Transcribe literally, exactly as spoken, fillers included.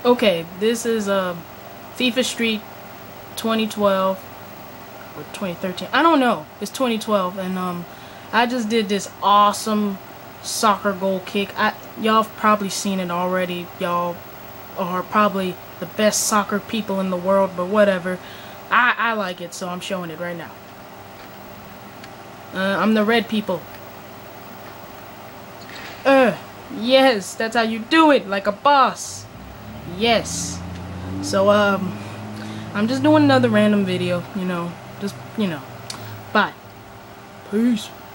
Okay, this is uh, FIFA Street twenty twelve or twenty thirteen. I don't know. It's twenty twelve, and um, I just did this awesome soccer goal kick. I y'all have probably seen it already. Y'all are probably the best soccer people in the world, but whatever. I I like it, so I'm showing it right now. Uh, I'm the red people. Uh, yes, that's how you do it, like a boss. Yes. So, um, I'm just doing another random video, you know, just, you know. Bye. Peace.